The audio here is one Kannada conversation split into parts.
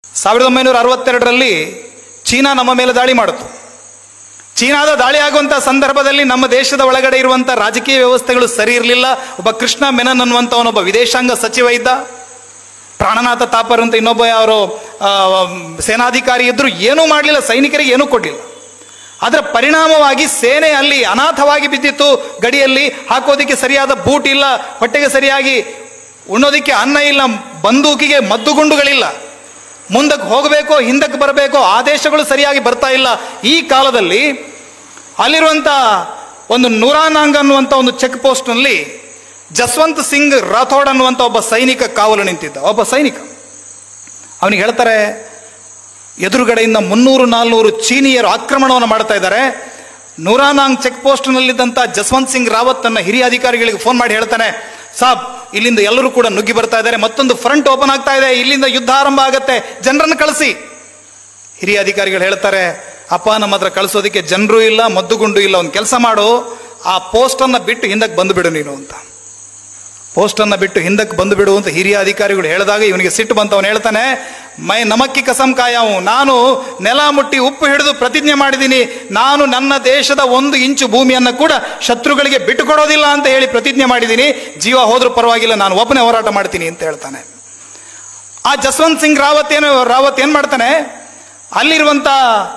1962ರಲ್ಲಿ ಚೀನಾ ನಮ್ಮ ಮೇಲೆ ದಾಳಿ ಮಾಡಿತು. ಚೀನಾದ ದಾಳಿ ಆಗುವಂಥ ಸಂದರ್ಭದಲ್ಲಿ ನಮ್ಮ ದೇಶದ ಒಳಗಡೆ ಇರುವಂಥ ರಾಜಕೀಯ ವ್ಯವಸ್ಥೆಗಳು ಸರಿ ಇರಲಿಲ್ಲ. ಒಬ್ಬ ಕೃಷ್ಣ ಮೆನನ್ ಅನ್ನುವಂಥವನೊಬ್ಬ ವಿದೇಶಾಂಗ ಸಚಿವ ಇದ್ದ. ಪ್ರಾಣನಾಥ ತಾಪರ್ ಅಂತ ಇನ್ನೊಬ್ಬ ಯಾರೋ ಸೇನಾಧಿಕಾರಿ ಇದ್ದರು. ಏನೂ ಮಾಡಲಿಲ್ಲ, ಸೈನಿಕರಿಗೆ ಏನೂ ಕೊಡಲಿಲ್ಲ. ಅದರ ಪರಿಣಾಮವಾಗಿ ಸೇನೆ ಅಲ್ಲಿ ಅನಾಥವಾಗಿ ಬಿದ್ದಿತ್ತು. ಗಡಿಯಲ್ಲಿ ಹಾಕೋದಿಕ್ಕೆ ಸರಿಯಾದ ಬೂಟ್ ಇಲ್ಲ, ಹೊಟ್ಟೆಗೆ ಸರಿಯಾಗಿ ಉಣ್ಣೋದಿಕ್ಕೆ ಅನ್ನ ಇಲ್ಲ, ಬಂದೂಕಿಗೆ ಮದ್ದುಗುಂಡುಗಳಿಲ್ಲ. ಮುಂದಕ್ಕೆ ಹೋಗಬೇಕೋ ಹಿಂದಕ್ಕೆ ಬರಬೇಕೋ ಆದೇಶಗಳು ಸರಿಯಾಗಿ ಬರ್ತಾ ಇಲ್ಲ. ಈ ಕಾಲದಲ್ಲಿ ಅಲ್ಲಿರುವಂಥ ಒಂದು ನೂರಾನಾಂಗ್ ಅನ್ನುವಂಥ ಒಂದು ಚೆಕ್ ಪೋಸ್ಟ್ನಲ್ಲಿ ಜಸ್ವಂತ್ ಸಿಂಗ್ ರಾಥೋಡ್ ಅನ್ನುವಂಥ ಒಬ್ಬ ಸೈನಿಕ ಕಾವಲು ನಿಂತಿದ್ದ. ಒಬ್ಬ ಸೈನಿಕ, ಅವನಿಗೆ ಹೇಳ್ತಾರೆ, ಎದುರುಗಡೆಯಿಂದ 300-400 ಚೀನಿಯರು ಆಕ್ರಮಣವನ್ನು ಮಾಡ್ತಾ ಇದ್ದಾರೆ. ನೂರಾನಾಂಗ್ ಚೆಕ್ ಪೋಸ್ಟ್ನಲ್ಲಿದ್ದಂಥ ಜಸ್ವಂತ್ ಸಿಂಗ್ ರಾವತ್ ತನ್ನ ಹಿರಿಯ ಅಧಿಕಾರಿಗಳಿಗೆ ಫೋನ್ ಮಾಡಿ ಹೇಳ್ತಾನೆ, ಸಾಬ್ ಇಲ್ಲಿಂದ ಎಲ್ಲರೂ ಕೂಡ ನುಗ್ಗಿ ಬರ್ತಾ ಇದ್ದಾರೆ, ಮತ್ತೊಂದು ಫ್ರಂಟ್ ಓಪನ್ ಆಗ್ತಾ ಇದೆ, ಇಲ್ಲಿಂದ ಯುದ್ಧ ಆರಂಭ ಆಗತ್ತೆ, ಜನರನ್ನು ಕಳಿಸಿ. ಹಿರಿಯ ಅಧಿಕಾರಿಗಳು ಹೇಳ್ತಾರೆ, ಅಪ್ಪ ನಮ್ಮ ಹತ್ರ ಕಳಿಸೋದಕ್ಕೆ ಜನರು ಇಲ್ಲ, ಮದ್ದುಗುಂಡು ಇಲ್ಲ, ಒಂದು ಕೆಲಸ ಮಾಡು, ಆ ಪೋಸ್ಟನ್ನು ಬಿಟ್ಟು ಹಿಂದಕ್ಕೆ ಬಂದುಬಿಡು ನೀನು ಅಂತ. ಪೋಸ್ಟನ್ನು ಬಿಟ್ಟು ಹಿಂದಕ್ಕೆ ಬಂದುಬಿಡು ಅಂತ ಹಿರಿಯ ಅಧಿಕಾರಿಗಳು ಹೇಳಿದಾಗ ಇವನಿಗೆ ಸಿಟ್ಟು ಬಂತು. ಅವನು ಹೇಳ್ತಾನೆ, ಮೈ ನಮಕ್ಕಿ ಕಸಂ ಕಾಯಾವು, ನಾನು ನೆಲ ಮುಟ್ಟಿ ಉಪ್ಪು ಹಿಡಿದು ಪ್ರತಿಜ್ಞೆ ಮಾಡಿದ್ದೀನಿ, ನಾನು ನನ್ನ ದೇಶದ 1 ಇಂಚು ಭೂಮಿಯನ್ನು ಕೂಡ ಶತ್ರುಗಳಿಗೆ ಬಿಟ್ಟುಕೊಡೋದಿಲ್ಲ ಅಂತ ಹೇಳಿ ಪ್ರತಿಜ್ಞೆ ಮಾಡಿದ್ದೀನಿ, ಜೀವ ಹೋದ್ರೂ ಪರವಾಗಿಲ್ಲ, ನಾನು ಒಬ್ಬನೇ ಹೋರಾಟ ಮಾಡ್ತೀನಿ ಅಂತ ಹೇಳ್ತಾನೆ. ಆ ಜಸ್ವಂತ್ ಸಿಂಗ್ ರಾವತ್ ಏನು ಮಾಡ್ತಾನೆ, ಅಲ್ಲಿರುವಂಥ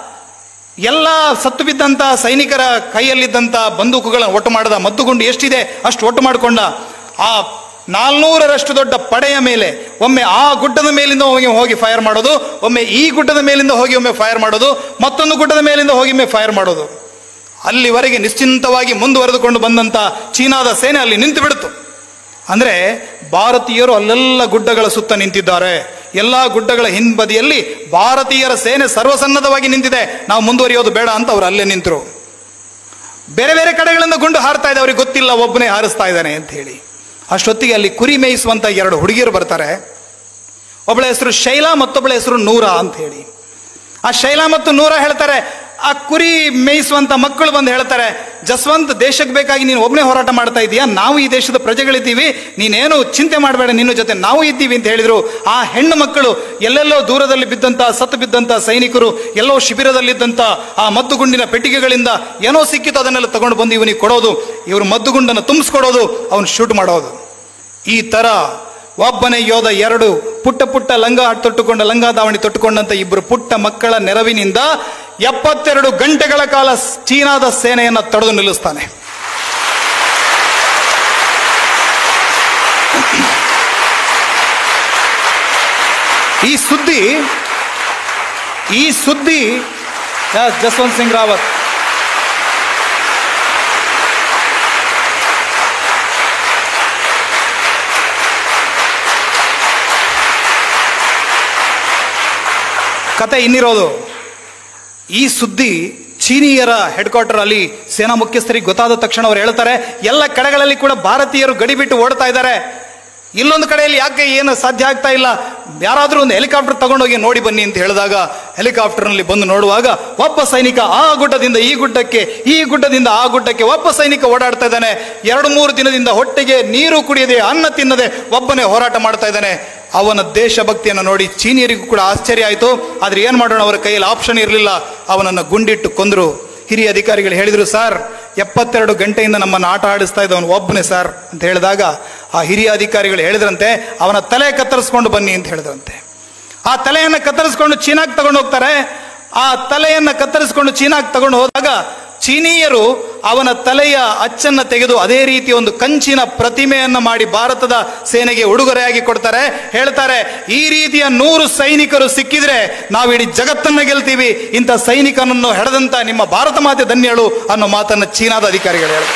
ಎಲ್ಲ ಸತ್ತು ಬಿದ್ದಂಥ ಸೈನಿಕರ ಕೈಯಲ್ಲಿದ್ದಂಥ ಬಂದೂಕುಗಳನ್ನು ಒಟ್ಟು ಮಾಡಿದ, ಮದ್ದುಗುಂಡು ಎಷ್ಟಿದೆ ಅಷ್ಟು ಒಟ್ಟು ಮಾಡಿಕೊಂಡ. ಆ 400ರಷ್ಟು ದೊಡ್ಡ ಪಡೆಯ ಮೇಲೆ ಒಮ್ಮೆ ಆ ಗುಡ್ಡದ ಮೇಲಿಂದ ಹೋಗಿ ಫೈರ್ ಮಾಡೋದು, ಒಮ್ಮೆ ಈ ಗುಡ್ಡದ ಮೇಲಿಂದ ಹೋಗಿ ಒಮ್ಮೆ ಫೈರ್ ಮಾಡೋದು, ಮತ್ತೊಂದು ಗುಡ್ಡದ ಮೇಲಿಂದ ಹೋಗಿ ಒಮ್ಮೆ ಫೈರ್ ಮಾಡೋದು. ಅಲ್ಲಿವರೆಗೆ ನಿಶ್ಚಿಂತವಾಗಿ ಮುಂದುವರೆದುಕೊಂಡು ಬಂದಂಥ ಚೀನಾದ ಸೇನೆ ಅಲ್ಲಿ ನಿಂತು ಬಿಡ್ತು. ಅಂದರೆ ಭಾರತೀಯರು ಅಲ್ಲೆಲ್ಲ ಗುಡ್ಡಗಳ ಸುತ್ತ ನಿಂತಿದ್ದಾರೆ. ಎಲ್ಲ ಗುಡ್ಡಗಳ ಹಿಂಬದಿಯಲ್ಲಿ ಭಾರತೀಯರ ಸೇನೆ ಸರ್ವಸನ್ನದ್ಧವಾಗಿ ನಿಂತಿದೆ. ನಾವು ಮುಂದುವರಿಯೋದು ಬೇಡ ಅಂತ ಅವರು ಅಲ್ಲೇ ನಿಂತರು. ಬೇರೆ ಬೇರೆ ಕಡೆಗಳಿಂದ ಗುಂಡು ಹಾರ್ತಾ ಇದೆ, ಅವ್ರಿಗೆ ಗೊತ್ತಿಲ್ಲ ಒಬ್ಬನೇ ಹಾರಿಸ್ತಾ ಇದ್ದಾನೆ ಅಂತ ಹೇಳಿ. ಅಷ್ಟೊತ್ತಿಗೆ ಅಲ್ಲಿ ಕುರಿ ಮೇಯಿಸುವಂಥ 2 ಹುಡುಗಿಯರು ಬರ್ತಾರೆ. ಒಬ್ಬಳ ಹೆಸರು ಶೈಲಾ, ಮತ್ತೊಬ್ಬಳ ಹೆಸರು ನೂರಾ ಅಂತ ಹೇಳಿ. ಆ ಶೈಲಾ ಮತ್ತು ನೂರಾ ಹೇಳ್ತಾರೆ, ಆ ಕುರಿ ಮೇಯಿಸುವಂಥ ಮಕ್ಕಳು ಬಂದು ಹೇಳ್ತಾರೆ, ಜಸ್ವಂತ್ ದೇಶಕ್ಕೆ ಬೇಕಾಗಿ ನೀನು ಒಬ್ಬನೇ ಹೋರಾಟ ಮಾಡ್ತಾ ಇದೀಯಾ, ನಾವು ಈ ದೇಶದ ಪ್ರಜೆಗಳಿದ್ದೀವಿ, ನೀನೇನು ಚಿಂತೆ ಮಾಡಬೇಡ, ನಿನ್ನ ಜೊತೆ ನಾವು ಇದ್ದೀವಿ ಅಂತ ಹೇಳಿದ್ರು. ಆ ಹೆಣ್ಣು ಮಕ್ಕಳು ಎಲ್ಲೆಲ್ಲೋ ದೂರದಲ್ಲಿ ಬಿದ್ದಂಥ ಸತ್ತು ಬಿದ್ದಂಥ ಸೈನಿಕರು, ಎಲ್ಲೋ ಶಿಬಿರದಲ್ಲಿದ್ದಂಥ ಆ ಮದ್ದುಗುಂಡಿನ ಪೆಟ್ಟಿಗೆಗಳಿಂದ ಏನೋ ಸಿಕ್ಕಿತ್ತು, ಅದನ್ನೆಲ್ಲ ತಗೊಂಡು ಬಂದು ಇವನಿಗೆ ಕೊಡೋದು, ಇವರು ಮದ್ದುಗುಂಡನ್ನು ತುಂಬಿಸ್ಕೊಡೋದು, ಅವನು ಶೂಟ್ ಮಾಡೋದು. ಈ ಥರ ಒಬ್ಬನೇ ಯೋಧ 2 ಪುಟ್ಟ ಲಂಗ ದಾವಣಿ ತೊಟ್ಟುಕೊಂಡಂತ 2 ಪುಟ್ಟ ಮಕ್ಕಳ ನೆರವಿನಿಂದ 72 ಗಂಟೆಗಳ ಕಾಲ ಚೀನಾದ ಸೇನೆಯನ್ನು ತಡೆದು ನಿಲ್ಲಿಸ್ತಾನೆ. ಈ ಸುದ್ದಿ ಜಸ್ವಂತ್ ಸಿಂಗ್ ರಾವತ್ ಕತೆ ಇನ್ನಿರೋದು. ಈ ಸುದ್ದಿ ಚೀನಿಯರ ಹೆಡ್ ಕ್ವಾರ್ಟರ್ ಅಲ್ಲಿ ಸೇನಾ ಮುಖ್ಯಸ್ಥರಿಗೆ ಗೊತ್ತಾದ ತಕ್ಷಣ ಅವ್ರು ಹೇಳ್ತಾರೆ, ಎಲ್ಲ ಕಡೆಗಳಲ್ಲಿ ಕೂಡ ಭಾರತೀಯರು ಗಡಿ ಬಿಟ್ಟು ಓಡ್ತಾ ಇದ್ದಾರೆ, ಇಲ್ಲೊಂದು ಕಡೆಯಲ್ಲಿ ಯಾಕೆ ಏನು ಸಾಧ್ಯ ಆಗ್ತಾ ಇಲ್ಲ, ಯಾರಾದರೂ ಒಂದು ಹೆಲಿಕಾಪ್ಟರ್ ತಗೊಂಡೋಗಿ ನೋಡಿ ಬನ್ನಿ ಅಂತ ಹೇಳಿದಾಗ ಹೆಲಿಕಾಪ್ಟರ್ನಲ್ಲಿ ಬಂದು ನೋಡುವಾಗ ಒಬ್ಬ ಸೈನಿಕ ಆ ಗುಡ್ಡದಿಂದ ಈ ಗುಡ್ಡಕ್ಕೆ, ಈ ಗುಡ್ಡದಿಂದ ಆ ಗುಡ್ಡಕ್ಕೆ ಒಬ್ಬ ಸೈನಿಕ ಓಡಾಡ್ತಾ ಇದ್ದಾನೆ. 2-3 ದಿನದಿಂದ ಹೊಟ್ಟೆಗೆ ನೀರು ಕುಡಿಯದೆ, ಅನ್ನ ತಿನ್ನದೆ ಒಬ್ಬನೇ ಹೋರಾಟ ಮಾಡ್ತಾ ಇದ್ದಾನೆ. ಅವನ ದೇಶಭಕ್ತಿಯನ್ನು ನೋಡಿ ಚೀನಿಯರಿಗೂ ಕೂಡ ಆಶ್ಚರ್ಯ ಆಯಿತು. ಆದರೆ ಏನು ಮಾಡೋಣ, ಅವರ ಕೈಯಲ್ಲಿ ಆಪ್ಷನ್ ಇರಲಿಲ್ಲ, ಅವನನ್ನು ಗುಂಡಿಟ್ಟು ಕೊಂದರು. ಹಿರಿಯ ಅಧಿಕಾರಿಗಳು ಹೇಳಿದರು, ಸರ್ 72 ಗಂಟೆಯಿಂದ ನಮ್ಮನ್ನು ಆಟ ಆಡಿಸ್ತಾ ಇದ್ದವನು ಒಬ್ಬನೇ ಸರ್ ಅಂತ ಹೇಳಿದಾಗ ಆ ಹಿರಿಯ ಅಧಿಕಾರಿಗಳು ಹೇಳಿದ್ರಂತೆ, ಅವನ ತಲೆ ಕತ್ತರಿಸ್ಕೊಂಡು ಬನ್ನಿ ಅಂತ ಹೇಳಿದ್ರಂತೆ. ಆ ತಲೆಯನ್ನು ಕತ್ತರಿಸ್ಕೊಂಡು ಚೀನಾಕ್ಕೆ ತಗೊಂಡು ಹೋಗ್ತಾರೆ. ಆ ತಲೆಯನ್ನು ಕತ್ತರಿಸ್ಕೊಂಡು ಚೀನಾಕ್ಕೆ ತಗೊಂಡು ಹೋದಾಗ ಚೀನೀಯರು ಅವನ ತಲೆಯ ಅಚ್ಚನ್ನು ತೆಗೆದು ಅದೇ ರೀತಿ ಒಂದು ಕಂಚಿನ ಪ್ರತಿಮೆಯನ್ನು ಮಾಡಿ ಭಾರತದ ಸೇನೆಗೆ ಉಡುಗೊರೆಯಾಗಿ ಕೊಡ್ತಾರೆ. ಹೇಳ್ತಾರೆ, ಈ ರೀತಿಯ 100 ಸೈನಿಕರು ಸಿಕ್ಕಿದ್ರೆ ನಾವಿಡೀ ಜಗತ್ತನ್ನು ಗೆಲ್ತೀವಿ, ಇಂಥ ಸೈನಿಕನನ್ನು ಹೆಡೆದಂತ ನಿಮ್ಮ ಭಾರತ ಮಾತೆ ಧನ್ಯಳು ಅನ್ನೋ ಮಾತನ್ನು ಚೀನಾದ ಅಧಿಕಾರಿಗಳು ಹೇಳಿದರು.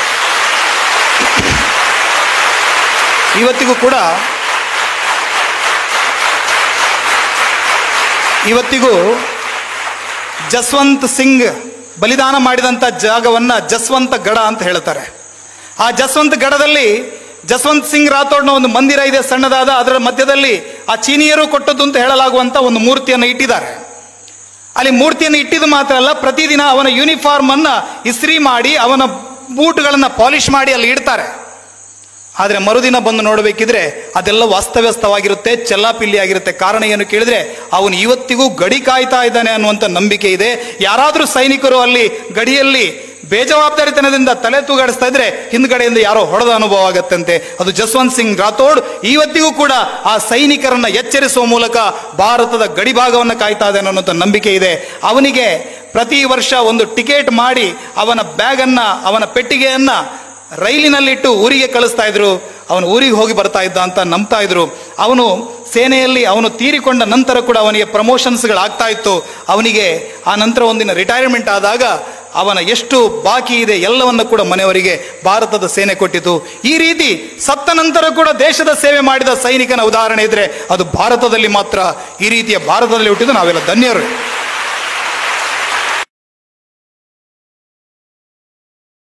ಇವತ್ತಿಗೂ ಜಸ್ವಂತ್ ಸಿಂಗ್ ಬಲಿದಾನ ಮಾಡಿದಂಥ ಜಾಗವನ್ನು ಜಸ್ವಂತ ಗಡ ಅಂತ ಹೇಳ್ತಾರೆ. ಆ ಜಸ್ವಂತ ಗಡದಲ್ಲಿ ಜಸ್ವಂತ್ ಸಿಂಗ್ ರಾಥೋಡ್ನ ಒಂದು ಮಂದಿರ ಇದೆ, ಸಣ್ಣದಾದ. ಅದರ ಮಧ್ಯದಲ್ಲಿ ಆ ಚೀನಿಯರು ಕೊಟ್ಟದ್ದು ಅಂತ ಹೇಳಲಾಗುವಂಥ ಒಂದು ಮೂರ್ತಿಯನ್ನು ಇಟ್ಟಿದ್ದಾರೆ. ಅಲ್ಲಿ ಮೂರ್ತಿಯನ್ನು ಇಟ್ಟಿದ್ದು ಮಾತ್ರ ಅಲ್ಲ, ಪ್ರತಿದಿನ ಅವನ ಯೂನಿಫಾರ್ಮ್ ಅನ್ನ ಇಸ್ತ್ರಿ ಮಾಡಿ, ಅವನ ಬೂಟ್ಗಳನ್ನು ಪಾಲಿಶ್ ಮಾಡಿ ಅಲ್ಲಿ ಇಡ್ತಾರೆ. ಆದರೆ ಮರುದಿನ ಬಂದು ನೋಡಬೇಕಿದ್ರೆ ಅದೆಲ್ಲ ವಾಸ್ತವ್ಯಸ್ತವಾಗಿರುತ್ತೆ, ಚೆಲ್ಲಾಪಿಲ್ಲಿ ಆಗಿರುತ್ತೆ. ಕಾರಣ ಏನು ಕೇಳಿದ್ರೆ ಅವನು ಇವತ್ತಿಗೂ ಗಡಿ ಕಾಯ್ತಾ ಇದ್ದಾನೆ ಅನ್ನುವಂಥ ನಂಬಿಕೆ ಇದೆ. ಯಾರಾದರೂ ಸೈನಿಕರು ಅಲ್ಲಿ ಗಡಿಯಲ್ಲಿ ಬೇಜವಾಬ್ದಾರಿತನದಿಂದ ತಲೆ ತೂಗಾಡಿಸ್ತಾ ಇದ್ರೆ ಹಿಂದ್ಗಡೆಯಿಂದ ಯಾರೋ ಹೊಡೆದ ಅನುಭವ ಆಗತ್ತಂತೆ. ಅದು ಜಸ್ವಂತ್ ಸಿಂಗ್ ರಾಥೋಡ್ ಇವತ್ತಿಗೂ ಕೂಡ ಆ ಸೈನಿಕರನ್ನ ಎಚ್ಚರಿಸುವ ಮೂಲಕ ಭಾರತದ ಗಡಿ ಭಾಗವನ್ನು ಕಾಯ್ತಾ ಇದ್ದಾನೆ ಅನ್ನೋಂಥ ನಂಬಿಕೆ ಇದೆ. ಅವನಿಗೆ ಪ್ರತಿ ವರ್ಷ ಒಂದು ಟಿಕೆಟ್ ಮಾಡಿ ಅವನ ಬ್ಯಾಗನ್ನ, ಅವನ ಪೆಟ್ಟಿಗೆಯನ್ನ ರೈಲಿನಲ್ಲಿಟ್ಟು ಊರಿಗೆ ಕಳಿಸ್ತಾ ಇದ್ರು. ಅವನು ಊರಿಗೆ ಹೋಗಿ ಬರ್ತಾ ಇದ್ದ ಅಂತ ನಂಬ್ತಾ ಇದ್ರು. ಅವನು ಸೇನೆಯಲ್ಲಿ ಅವನು ತೀರಿಕೊಂಡ ನಂತರ ಕೂಡ ಅವನಿಗೆ ಪ್ರಮೋಷನ್ಸ್ಗಳಾಗ್ತಾ ಇತ್ತು. ಅವನಿಗೆ ಆ ನಂತರ ಒಂದಿನ ರಿಟೈರ್ಮೆಂಟ್ ಆದಾಗ ಅವನ ಎಷ್ಟು ಬಾಕಿ ಇದೆ ಎಲ್ಲವನ್ನ ಕೂಡ ಮನೆಯವರಿಗೆ ಭಾರತದ ಸೇನೆ ಕೊಟ್ಟಿತು. ಈ ರೀತಿ ಸತ್ತ ನಂತರ ಕೂಡ ದೇಶದ ಸೇವೆ ಮಾಡಿದ ಸೈನಿಕನ ಉದಾಹರಣೆ ಇದ್ರೆ ಅದು ಭಾರತದಲ್ಲಿ ಮಾತ್ರ. ಈ ರೀತಿಯ ಭಾರತದಲ್ಲಿ ಹುಟ್ಟಿದ್ದು ನಾವೆಲ್ಲ ಧನ್ಯರು.